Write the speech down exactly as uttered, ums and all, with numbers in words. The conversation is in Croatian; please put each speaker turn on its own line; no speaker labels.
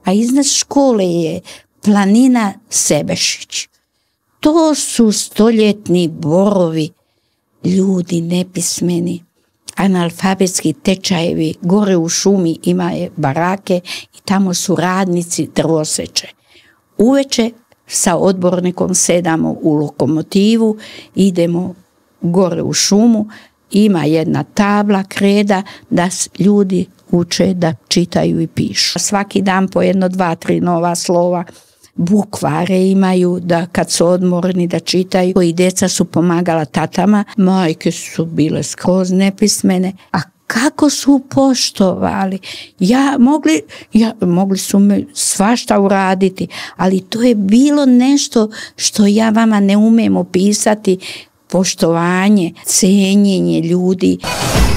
a iznad škole je planina Sebešić. To su stoljetni borovi, ljudi nepismeni, analfabetski tečajevi, gore u šumi ima je barake i tamo su radnici drvoseče. Uveče sa odbornikom sedamo u lokomotivu, idemo gore u šumu, ima jedna tabla, kreda da ljudi uče da čitaju i pišu. Svaki dan po jedno, dva, tri nova slova, bukvare imaju da kad su odmorni da čitaju i djeca su pomagala tatama, majke su bile skroz nepismene, a kako su poštovali. Ja, mogli, ja, mogli su me svašta uraditi, ali to je bilo nešto što ja vama ne umem opisati, poštovanje, cijenjenje ljudi.